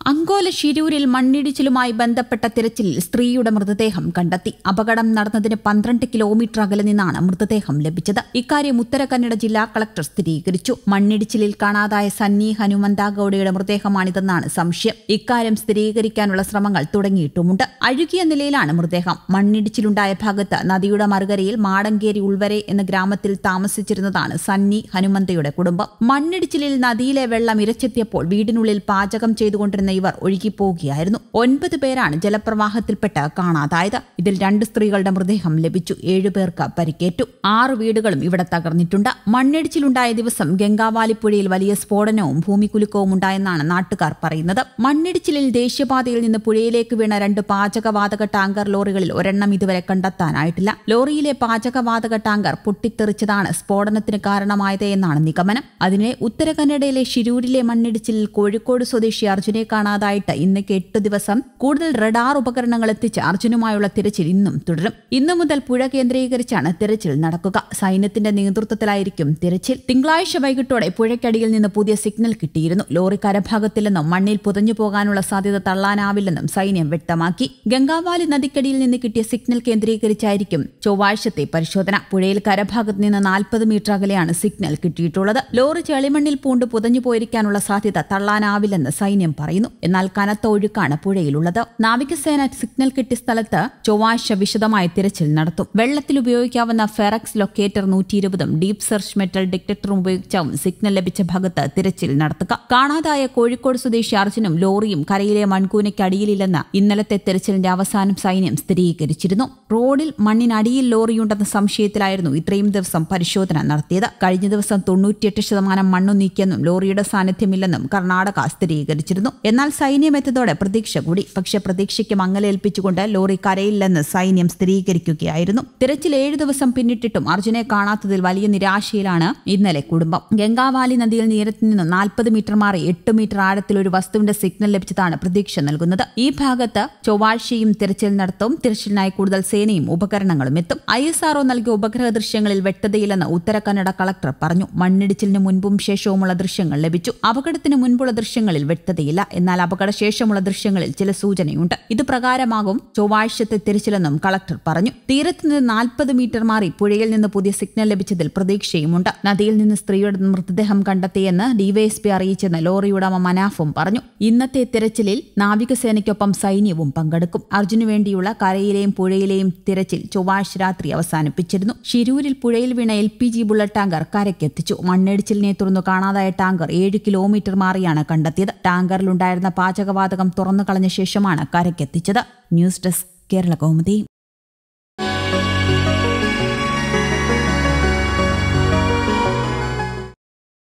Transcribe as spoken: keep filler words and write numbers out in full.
അങ്കോല ശിരൂരിൽ മണ്ണിടിച്ചിലുമായി ബന്ധപ്പെട്ട തിരച്ചിലിൽ സ്ത്രീയുടെ മൃതദേഹം കണ്ടെത്തി. അപകടം നടന്നതിന് പന്ത്രണ്ട് കിലോമീറ്റർ അകലെ നിന്നാണ് മൃതദേഹം ലഭിച്ചത്. ഇക്കാര്യം ഉത്തരകന്നഡ ജില്ലാ കളക്ടർ സ്ഥിരീകരിച്ചു. മണ്ണിടിച്ചിലിൽ കാണാതായ സന്നി ഹനുമന്താഗൌഡയുടെ മൃതദേഹമാണിതെന്നാണ് സംശയം. ഇക്കാര്യം സ്ഥിരീകരിക്കാനുള്ള ശ്രമങ്ങൾ തുടങ്ങിയിട്ടുമുണ്ട്. അഴുകിയ നിലയിലാണ് മൃതദേഹം. മണ്ണിടിച്ചിലുണ്ടായ ഭാഗത്ത് നദിയുടെ മറുകരയിൽ മാടങ്കേരി ഉൾവരെ എന്ന ഗ്രാമത്തിൽ താമസിച്ചിരുന്നതാണ് സന്നി ഹനുമന്തയുടെ കുടുംബം. മണ്ണിടിച്ചിലിൽ നദിയിലെ വെള്ളം ഇരച്ചെത്തിയപ്പോൾ വീടിനുള്ളിൽ പാചകം ചെയ്തുകൊണ്ടിരുന്ന ഇവർ ഒഴുകിപ്പോവുകയായിരുന്നു. ഒൻപത് പേരാണ് ജലപ്രവാഹത്തിൽപ്പെട്ട് കാണാതായത്. ഇതിൽ രണ്ട് സ്ത്രീകളുടെ മൃതദേഹം ലഭിച്ചു. ഏഴുപേർക്ക് പരിക്കേറ്റു. ആറ് വീടുകളും ഇവിടെ തകർന്നിട്ടുണ്ട്. മണ്ണിടിച്ചിലുണ്ടായ ദിവസം ഗംഗാവാലി പുഴയിൽ വലിയ സ്ഫോടനവും ഭൂമികുലുക്കവും ഉണ്ടായെന്നാണ് നാട്ടുകാർ പറയുന്നത്. മണ്ണിടിച്ചിലിൽ ദേശീയപാതയിൽ നിന്ന് പുഴയിലേക്ക് വീണ രണ്ട് പാചകവാതക ടാങ്കർ ലോറികളിൽ ഒരെണ്ണം ഇതുവരെ കണ്ടെത്താനായിട്ടില്ല. ലോറിയിലെ പാചകവാതക ടാങ്കർ പൊട്ടിത്തെറിച്ചതാണ് സ്ഫോടനത്തിന് കാരണമായത് എന്നാണ് നിഗമനം. അതിനെ ഉത്തരകന്നഡയിലെ ശിരൂരിലെ മണ്ണിടിച്ചിലിൽ കോഴിക്കോട് സ്വദേശി അർജുനെ കാണാതായിട്ട് ഇന്നേക്ക് എട്ട് ദിവസം. കൂടുതൽ റഡാർ ഉപകരണങ്ങൾ എത്തിച്ച് അർജുനുമായുള്ള തിരച്ചിൽ ഇന്നും തുടരും. ഇന്നു മുതൽ പുഴ കേന്ദ്രീകരിച്ചാണ് തിരച്ചിൽ നടക്കുക. സൈന്യത്തിന്റെ നേതൃത്വത്തിലായിരിക്കും തിരച്ചിൽ. തിങ്കളാഴ്ച വൈകിട്ടോടെ പുഴയ്ക്കടിയിൽ നിന്ന് പുതിയ സിഗ്നൽ കിട്ടിയിരുന്നു. ലോറി കരഭാഗത്തിൽ നിന്നും മണ്ണിൽ പുതഞ്ഞു പോകാനുള്ള സാധ്യത തള്ളാനാവില്ലെന്നും സൈന്യം വ്യക്തമാക്കി. ഗംഗാവാലി നദിക്കടിയിൽ നിന്ന് കിട്ടിയ സിഗ്നൽ കേന്ദ്രീകരിച്ചായിരിക്കും ചൊവ്വാഴ്ചത്തെ പരിശോധന. പുഴയിൽ കരഭാഗത്ത് നിന്ന് നാൽപ്പത് മീറ്റർ അകലെയാണ് സിഗ്നൽ കിട്ടിയിട്ടുള്ളത്. ലോറി ചെളിമണ്ണിൽ പൂണ്ട് പുതഞ്ഞു പോയിരിക്കാനുള്ള സാധ്യത തള്ളാനാവില്ലെന്ന് സൈന്യം പറയുന്നു. എന്നാൽ കനത്ത ഒഴുക്കാണ് പുഴയിലുള്ളത്. നാവികസേന സിഗ്നൽ കിട്ടിയ സ്ഥലത്ത് ചൊവ്വാഴ്ച വിശദമായ തിരച്ചിൽ നടത്തും. വെള്ളത്തിൽ ഉപയോഗിക്കാവുന്ന ഫെറക്സ് ലൊക്കേറ്റർ നൂറ്റി ഇരുപതും ഡീപ് സെർച്ച് മെറ്റൽ ഡിറ്റക്ടറും ഉപയോഗിച്ചാവും സിഗ്നൽ ലഭിച്ച ഭാഗത്ത് തിരച്ചിൽ നടത്തുക. കാണാതായ കോഴിക്കോട് സ്വദേശി അർജുനും ലോറിയും കരയിലെ മൺകൂനയ്ക്കടിയിലില്ലെന്ന് ഇന്നലത്തെ തിരച്ചിലിന്റെ അവസാനം സൈന്യം സ്ഥിരീകരിച്ചിരുന്നു. റോഡിൽ മണ്ണിനടിയിൽ ലോറിയുണ്ടെന്ന സംശയത്തിലായിരുന്നു ഇത്രയും ദിവസം പരിശോധന നടത്തിയത്. കഴിഞ്ഞ ദിവസം തൊണ്ണൂറ്റിയെട്ട് ശതമാനം മണ്ണു നീക്കിയെന്നും ലോറിയുടെ സാന്നിധ്യമില്ലെന്നും കർണാടക സ്ഥിരീകരിച്ചിരുന്നു. എന്നാൽ സൈന്യം എത്തിയതോടെ പ്രതീക്ഷ കൂടി. പക്ഷേ പ്രതീക്ഷയ്ക്ക് മങ്ങലേൽപ്പിച്ചുകൊണ്ട് ലോറി കരയില്ലെന്ന് സൈന്യം സ്ഥിരീകരിക്കുകയായിരുന്നു. തിരച്ചിൽ ഏഴു ദിവസം പിന്നിട്ടിട്ടും അർജുനെ കാണാത്തതിൽ വലിയ നിരാശയിലാണ് ഇന്നലെ കുടുംബം. ഗംഗാവാലി നദിയിൽ നീരത്തിൽ നിന്ന് നാൽപ്പത് മീറ്റർ മാറി എട്ട് മീറ്റർ ആഴത്തിൽ ഒരു വസ്തുവിന്റെ സിഗ്നൽ ലഭിച്ചതാണ് പ്രതീക്ഷ നൽകുന്നത്. ഈ ഭാഗത്ത് ചൊവ്വാഴ്ചയും തിരച്ചിൽ നടത്തും. തിരച്ചിലിനായി കൂടുതൽ സേനയും ഉപകരണങ്ങളും എത്തും. ഐ എസ് ആർഒ നൽകിയ ഉപഗ്രഹ ദൃശ്യങ്ങളിൽ വ്യക്തതയില്ലെന്ന് ഉത്തരകന്നഡ കളക്ടർ പറഞ്ഞു. മണ്ണിടിച്ചിലിന് മുൻപും ശേഷവുമുള്ള ദൃശ്യങ്ങൾ ലഭിച്ചു. അപകടത്തിന് മുൻപുള്ള ദൃശ്യങ്ങളിൽ വ്യക്തതയില്ല. എന്നാൽ അപകടശേഷമുള്ള ദൃശ്യങ്ങളിൽ ചില സൂചനയുണ്ട്. ഇത് പ്രകാരമാകും ചൊവ്വാഴ്ചത്തെ തിരച്ചിലെന്നും കളക്ടർ പറഞ്ഞു. തീരത്ത് നിന്ന് നാൽപ്പത് മീറ്റർ മാറി പുഴയിൽ നിന്ന് പുതിയ സിഗ്നൽ ലഭിച്ചതിൽ പ്രതീക്ഷയുമുണ്ട്. നദിയിൽ നിന്ന് സ്ത്രീയുടെ മൃതദേഹം കണ്ടെത്തിയെന്ന് ഡിവൈഎസ്പി അറിയിച്ചെന്ന് ലോറി ഉടമ മനാഫും പറഞ്ഞു. ഇന്നത്തെ തിരച്ചിലിൽ നാവികസേനയ്ക്കൊപ്പം സൈന്യവും പങ്കെടുക്കും. അർജുനു വേണ്ടിയുള്ള കരയിലെയും പുഴയിലെയും തിരച്ചിൽ ചൊവ്വാഴ്ച രാത്രി അവസാനിപ്പിച്ചിരുന്നു. ശിരൂരിൽ പുഴയിൽ വീണ L P G bullet tanker കരയ്ക്കെത്തിച്ചു. മണ്ണിടിച്ചിലിനെ തുടർന്ന് കാണാതായ ടാങ്കർ ഏഴ് കിലോമീറ്റർ മാറിയാണ് കണ്ടെത്തിയത്. ടാങ്കറിലുണ്ടായിരുന്ന പാചകവാതകം തുറന്നു കളഞ്ഞ ശേഷമാണ് കരയ്ക്കെത്തിച്ചത്. News desk Kerala Kaumudi.